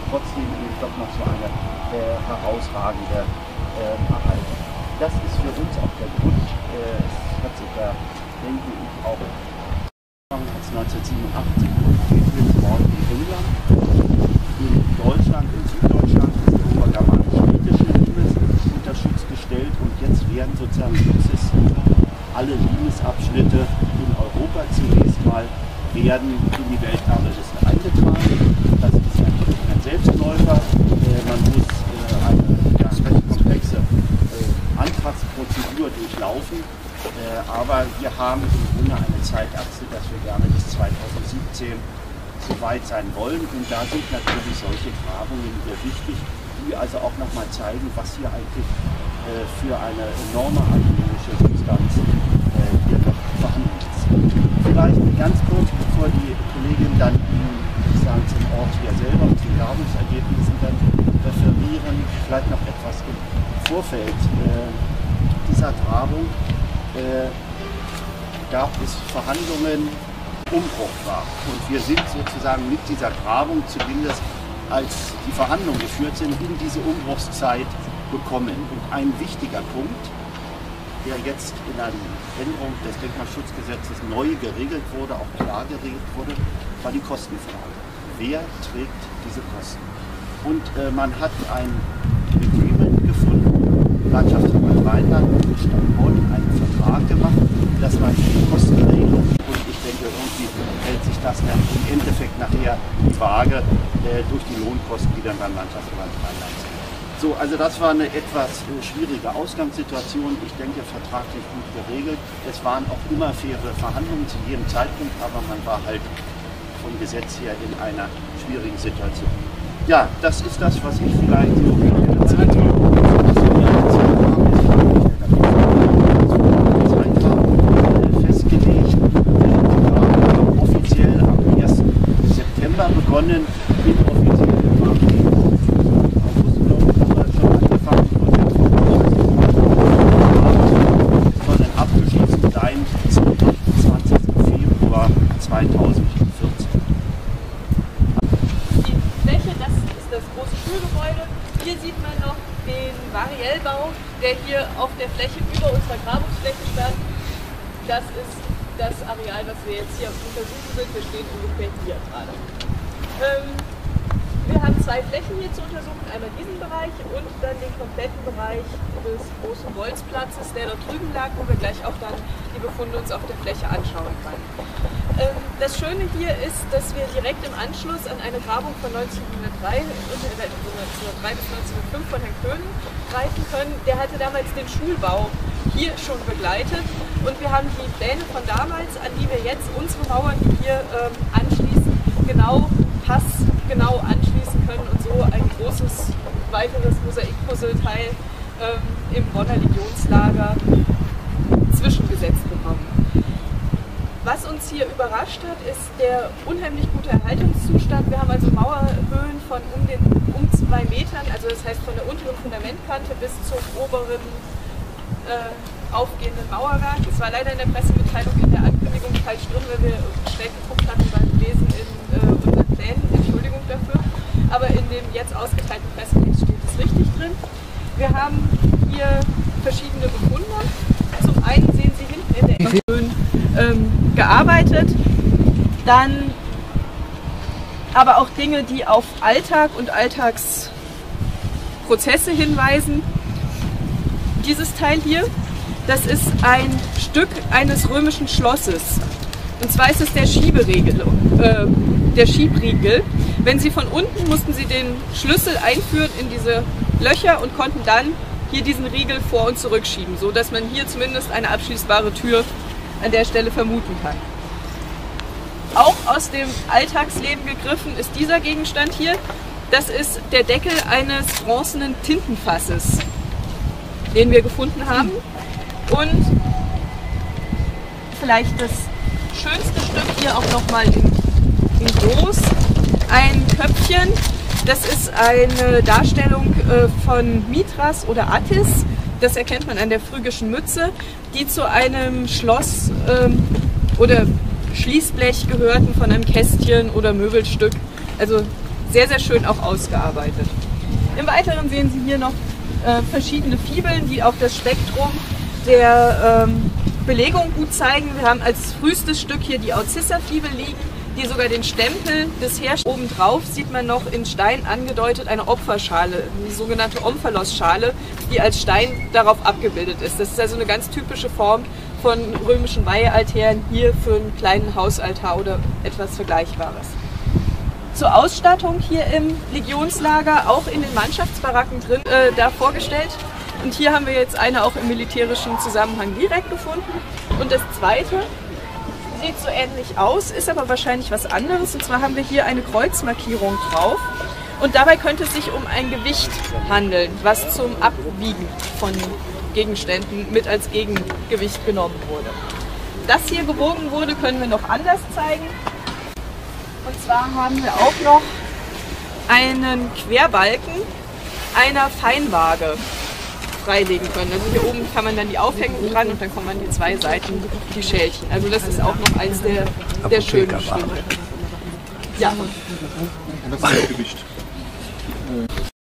trotzdem doch noch so eine herausragende Erhaltung. Das ist für uns auch der Grund, es hat sich da, denke ich, auch als 1987 worden in England, in Deutschland, in Süddeutschland ist der obergermanisch-schwedische Limes unter Schutz gestellt und jetzt werden sozusagen sukzessive alle Limesabschnitte in Europa zunächst mal werden in die Welterberegister eingetragen. Das ist natürlich ein Selbstläufer. Man muss eine recht komplexe Antragsprozedur durchlaufen. Aber wir haben im Grunde eine Zeitachse, dass wir gerne bis 2017 so weit sein wollen. Und da sind natürlich solche Grabungen sehr wichtig, die also auch nochmal zeigen, was hier eigentlich für eine enorme archäologische Substanz hier noch vorhanden ist. Vielleicht ganz kurz, bevor die Kollegin dann sozusagen zum Ort hier selber und zu den Grabungsergebnissen dann referieren, vielleicht noch etwas im Vorfeld dieser Grabung gab es Verhandlungen, Umbruch war. Und wir sind sozusagen mit dieser Grabung zumindest, als die Verhandlungen geführt sind, in diese Umbruchszeit gekommen. Und ein wichtiger Punkt, der jetzt in einer Änderung des Denkmalschutzgesetzes neu geregelt wurde, auch klar geregelt wurde, war die Kostenfrage. Wer trägt diese Kosten? Und man hat ein Agreement gefunden, Landschaftsverband Rheinland und die Stadt Bonn einen Vertrag gemacht, das war die Kostenregelung. Und ich denke, irgendwie hält sich das dann im Endeffekt nachher die Waage durch die Lohnkosten, die dann beim Landschaftsverband Rheinland sind. So, also das war eine etwas schwierige Ausgangssituation. Ich denke, vertraglich gut geregelt. Es waren auch immer faire Verhandlungen zu jedem Zeitpunkt, aber man war halt vom Gesetz her in einer schwierigen Situation. Ja, das ist das, was ich vielleicht so festgelegt. Offiziell am 1. September begonnen, inoffiziell der hier auf der Fläche über unserer Grabungsfläche stand. Das ist das Areal, was wir jetzt hier untersuchen sind. Wir stehen ungefähr hier gerade. Wir haben zwei Flächen hier zu untersuchen, einmal diesen Bereich und dann den kompletten Bereich des großen Bolzplatzes, der dort drüben lag, wo wir gleich auch dann die Befunde uns auf der Fläche anschauen können. Das Schöne hier ist, dass wir direkt im Anschluss an eine Grabung von 1903 bis 1905 von Herrn Köhn greifen können. Der hatte damals den Schulbau hier schon begleitet und wir haben die Pläne von damals, an die wir jetzt unsere Mauern, die hier anschließen, passgenau anschließen können und so ein großes weiteres Mosaikpuzzleteil im Bonner Legionslager zwischengesetzt bekommen. Was uns hier überrascht hat, ist der unheimlich gute Erhaltungszustand. Wir haben also Mauerhöhen von um 2 Metern, also das heißt von der unteren Fundamentkante bis zum oberen aufgehenden Mauerwerk. Es war leider in der Pressemitteilung in der Ankündigung falsch drin, weil wir schnell geguckt hatten beim Lesen in unseren Plänen. Entschuldigung dafür. Aber in dem jetzt ausgeteilten Pressetext steht es richtig drin. Wir haben hier verschiedene Befunde. Zum einen sehen Sie hinten in der Höhen gearbeitet, dann aber auch Dinge, die auf Alltag und Alltagsprozesse hinweisen. Dieses Teil hier, das ist ein Stück eines römischen Schlosses. Und zwar ist es der Schieberiegel. Wenn Sie von unten mussten Sie den Schlüssel einführen in diese Löcher und konnten dann hier diesen Riegel vor und zurück schieben, so dass man hier zumindest eine abschließbare Tür an der Stelle vermuten kann. Auch aus dem Alltagsleben gegriffen ist dieser Gegenstand hier. Das ist der Deckel eines bronzenen Tintenfasses, den wir gefunden haben. Und vielleicht das schönste Stück hier auch nochmal in groß, ein Köpfchen. Das ist eine Darstellung von Mithras oder Attis. Das erkennt man an der phrygischen Mütze, die zu einem Schloss oder Schließblech gehörten von einem Kästchen oder Möbelstück. Also sehr, sehr schön auch ausgearbeitet. Im Weiteren sehen Sie hier noch verschiedene Fibeln, die auch das Spektrum der Belegung gut zeigen. Wir haben als frühestes Stück hier die Aucissa-Fibel liegen, die sogar den Stempel des Herstellers obendrauf sieht man noch in Stein angedeutet, eine Opferschale, die sogenannte Omphalos-Schale, die als Stein darauf abgebildet ist. Das ist also eine ganz typische Form von römischen Weihealtären, hier für einen kleinen Hausaltar oder etwas Vergleichbares. Zur Ausstattung hier im Legionslager, auch in den Mannschaftsbaracken drin, da vorgestellt. Und hier haben wir jetzt eine auch im militärischen Zusammenhang direkt gefunden. Und das zweite sieht so ähnlich aus, ist aber wahrscheinlich was anderes. Und zwar haben wir hier eine Kreuzmarkierung drauf. Und dabei könnte es sich um ein Gewicht handeln, was zum Abwiegen von Gegenständen mit als Gegengewicht genommen wurde. Das hier gewogen wurde, können wir noch anders zeigen. Und zwar haben wir auch noch einen Querbalken einer Feinwaage freilegen können. Also hier oben kann man dann die Aufhängung dran und dann kommen an die zwei Seiten die Schälchen. Also das ist auch noch eins der schönen Schritte. Ja. Und das ist das Gewicht.